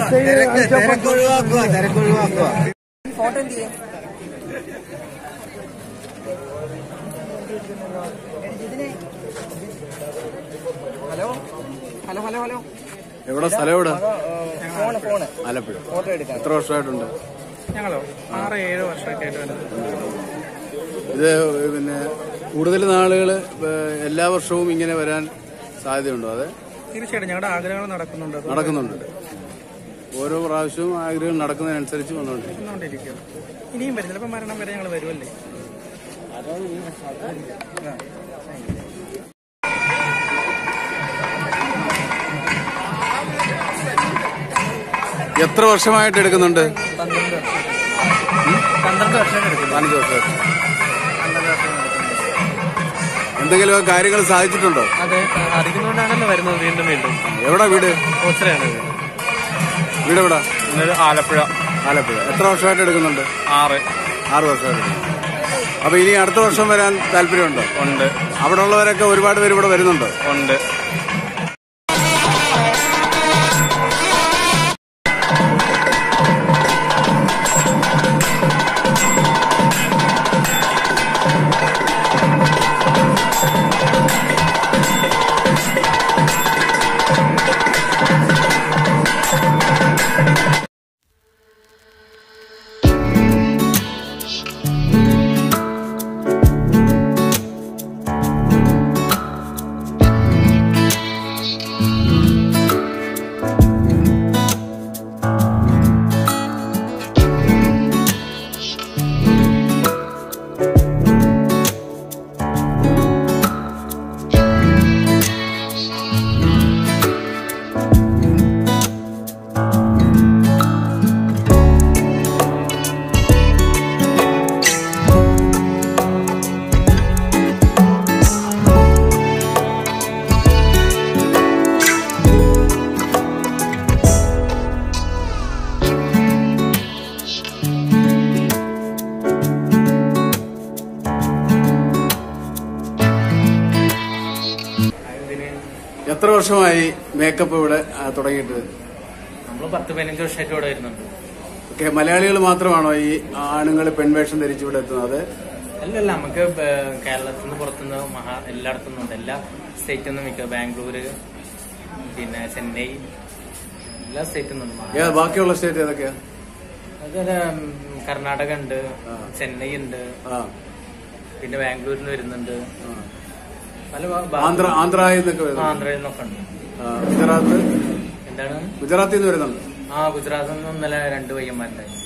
Photo എന്ത് ചെയ്യും? Hello hello hello hello എവിടെ സ്ഥലം? എവിടെ? ഫോണ് ആലപ്പുഴ. ഫോട്ടോ എടുക്കാം. എത്ര വർഷമായിട്ടുണ്ട്? ഞങ്ങളോ 6-7 വർഷമായിട്ട് ഇത് പിന്നെ കൂടുതൽ നാളുകള് എല്ലാ വർഷവും ഇങ്ങനെ വരാൻ സാധ്യതയുണ്ടോ? അതെ, തീർച്ചയായിട്ടും ഞങ്ങളുടെ ആഗ്രഹങ്ങൾ നടക്കുന്നുണ്ട്. ഓരോ പ്രാവശ്യവും ആഗ്രഹം നടക്കുന്നതിനനുസരിച്ച് വന്നുകൊണ്ടിരിക്കും. ഇനിയും വരും, ചിലപ്പോൾ മരണം വരെ ഞങ്ങൾ വരുമല്ലേ. എത്ര വർഷമായിട്ട് എടുക്കുന്നുണ്ട്? 12 വർഷമായിട്ട് 15 വർഷം. എന്തെങ്കിലും കാര്യങ്ങൾ സാധിച്ചിട്ടുണ്ടോ? അതെ, അറിയുന്നതുകൊണ്ടാണല്ലോ വരുന്നത് വീണ്ടും വീണ്ടും. എവിടെ വീട്? ഓച്ചിറയാണ് വീട്. എവിടെ? ആലപ്പുഴ. ആലപ്പുഴ. എത്ര വർഷമായിട്ട് എടുക്കുന്നുണ്ട്? 6 വർഷമായിട്ട്. അപ്പൊ ഇനി അടുത്ത വർഷം വരാൻ താല്പര്യമുണ്ടോ? ഉണ്ട്. അവിടെ ഉള്ളവരൊക്കെ ഒരുപാട് പേര് ഇവിടെ വരുന്നുണ്ടോ? ഉണ്ട്. എത്ര വർഷമായി മേക്കപ്പ് ഇവിടെ തുടങ്ങിയിട്ട്? നമ്മൾ 10-15 വർഷമായിട്ട് ഇവിടെ വരുന്നുണ്ട്. ഓക്കെ. മലയാളികൾ മാത്രമാണോ ഈ ആണുങ്ങൾ പെൺവേഷം ധരിച്ച് ഇവിടെ എത്തുന്നത്? അല്ലല്ല, നമുക്ക് കേരളത്തിൽ നിന്ന് പുറത്തുനിന്ന് എല്ലായിടത്തും ഉണ്ട്. എല്ലാ സ്റ്റേറ്റിൽ നിന്നും മിക്ക ബാംഗ്ലൂര്, പിന്നെ ചെന്നൈ, എല്ലാ സ്റ്റേറ്റിൽ നിന്നും. ബാക്കിയുള്ള സ്റ്റേറ്റ് ഏതൊക്കെയാ? അതുപോലെ കർണാടക ഉണ്ട്, ചെന്നൈ ഉണ്ട്, പിന്നെ ബാംഗ്ലൂരിൽ നിന്ന് വരുന്നുണ്ട്. ആന്ധ്രയിൽ നിന്നൊക്കെ ഉണ്ട്. ഗുജറാത്ത്? എന്താണ്? ഗുജറാത്തിൽ നിന്ന് വരുന്നുണ്ട്. ഗുജറാത്തിൽ നിന്ന് ഇന്നലെ 2 പയ്യന്മാരുണ്ടായി.